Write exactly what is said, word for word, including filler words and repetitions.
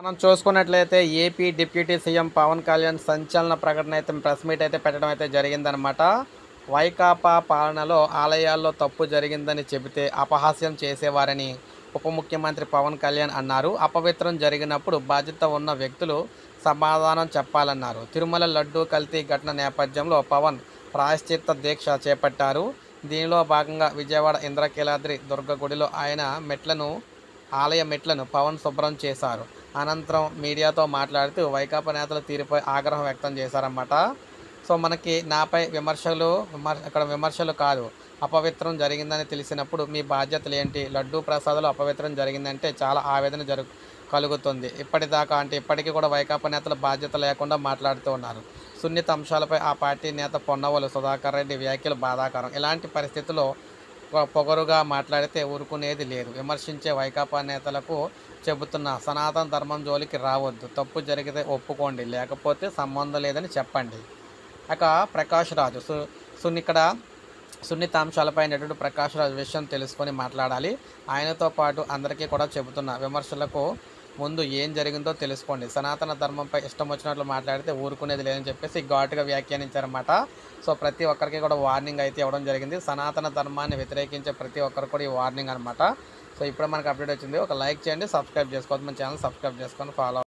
మనం చూసుకున్నట్లయితే AP deputy CM Pawan Kalyan సంచలన ప్రకటన అయితే ప్రెస్ మీట్ అయితే పెట్టడం అయితే జరిగిందనమాట. వైకాపా పాలనలో ఆలయాల్లో తప్పు జరిగిందని చెబితే అపహాస్యం చేసేవారని ఉప ముఖ్యమంత్రి పవన్ కళ్యాణ్ అన్నారు. అపవిత్రం జరిగినప్పుడు బాధ్యత ఉన్న వ్యక్తులు సమాధానం చెప్పాలన్నారు. తిరుమల లడ్డూ కల్తీ ఘటన నేపథ్యంలో పవన్ ప్రాయశ్చిత్త దీక్ష చేపట్టారు. దీనిలో భాగంగా విజయవాడ ఇంద్రకీలాద్రి దుర్గ గుడిలో ఆయన మెట్లను ఆలయ మెట్లను పవన్ శుభ్రం చేశారు. అనంతరం మీడియాతో మాట్లాడుతూ వైకాపా నేతల తీరుపై ఆగ్రహం వ్యక్తం చేశారన్నమాట. సో మనకి నాపై విమర్శలు విమర్ ఇక్కడ విమర్శలు కాదు, అపవిత్రం జరిగిందని తెలిసినప్పుడు మీ బాధ్యతలు ఏంటి? లడ్డూ ప్రసాదాలు అపవిత్రం జరిగిందంటే చాలా ఆవేదన జరుగు కలుగుతుంది. ఇప్పటిదాకా అంటే ఇప్పటికీ కూడా వైకాపా నేతలు బాధ్యత లేకుండా మాట్లాడుతూ ఉన్నారు. సున్నిత అంశాలపై ఆ పార్టీ నేత పొన్నవలు సుధాకర్ రెడ్డి వ్యాఖ్యలు బాధాకరం. ఇలాంటి పరిస్థితుల్లో పొగరుగా మాట్లాడితే ఊరుకునేది లేదు. విమర్శించే వైకాపా నేతలకు చెబుతున్న సనాతన ధర్మం జోలికి రావద్దు. తప్పు జరిగితే ఒప్పుకోండి, లేకపోతే సంబంధం లేదని చెప్పండి. ఇక ప్రకాష్ రాజు సు సున్నిక్కడ సున్నిత అంశాలపై నటుడు ప్రకాష్ రాజు విషయం తెలుసుకొని మాట్లాడాలి. ఆయనతో పాటు అందరికీ కూడా చెబుతున్న విమర్శలకు ముందు ఏం జరిగిందో తెలుసుకోండి. సనాతన ధర్మంపై ఇష్టం వచ్చినట్లు మాట్లాడితే ఊరుకునేది లేదని చెప్పేసి ఘాటుగా వ్యాఖ్యానించారన్నమాట. సో ప్రతి ఒక్కరికి కూడా వార్నింగ్ అయితే ఇవ్వడం జరిగింది. సనాతన ధర్మాన్ని వ్యతిరేకించే ప్రతి ఒక్కరు కూడా ఈ వార్నింగ్ అనమాట. సో ఇప్పుడు మనకు అప్డేట్ వచ్చింది. ఒక లైక్ చేయండి, సబ్స్క్రైబ్ చేసుకోవద్దు, మన ఛానల్ సబ్స్క్రైబ్ చేసుకొని ఫాలో